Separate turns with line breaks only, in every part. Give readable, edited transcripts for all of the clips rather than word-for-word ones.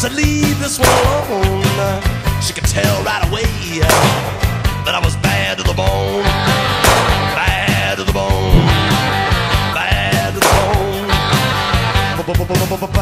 said leave this one alone. She could tell right away that I was bad to the bone. Bad to the bone. Bad to the bone. Bad.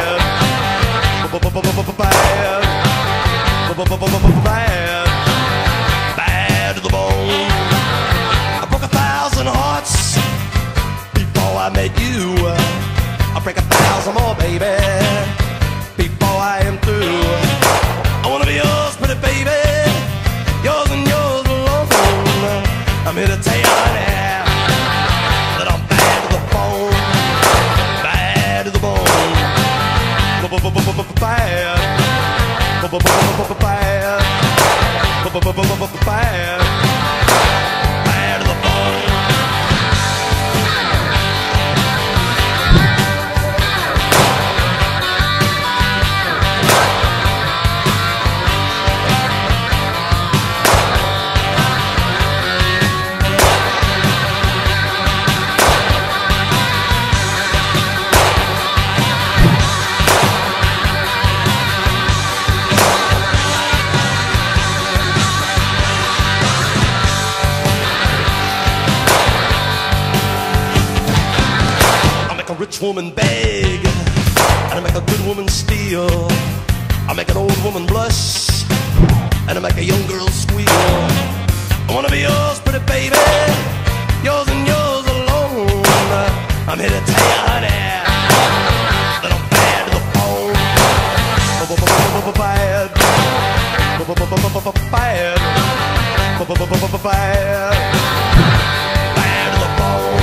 Bad. Bad to the bone. I broke 1,000 hearts before I met you. I'll break 1,000 more, baby, before I am through. I wanna be yours, pretty baby, yours and yours alone. I'm here to tell you, honey, that I'm bad to the bone. Bad to the bone. Bad. Bad. Bad. Bad to the bone. A rich woman beg, and I make a good woman steal. I make an old woman blush, and I make a young girl squeal. I wanna be yours, pretty baby, yours and yours alone. I'm here to tell you, honey, that I'm bad to the bone. Bad. Bad. Bad. Bad to the bone.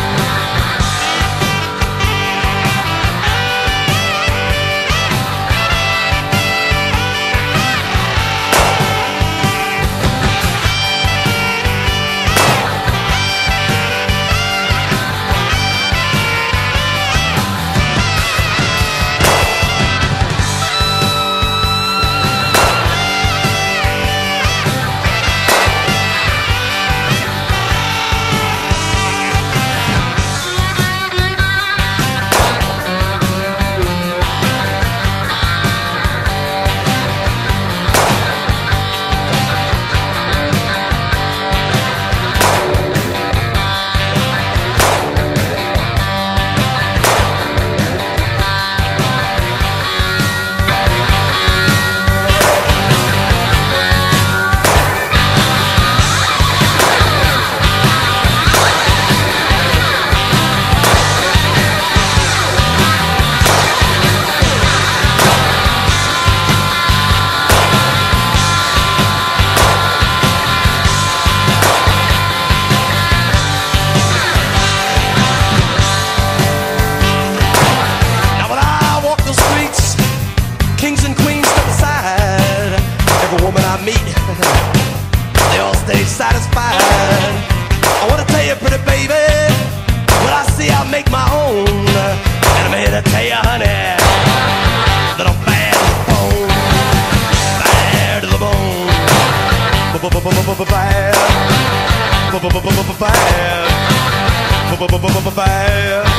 Kings and queens step aside. Every woman I meet, they all stay satisfied. I wanna tell you, pretty baby, what I see I make my own. And I'm here to tell you, honey, that I'm bad to the bone. Bad to the bone. Bad. Bad. Bad.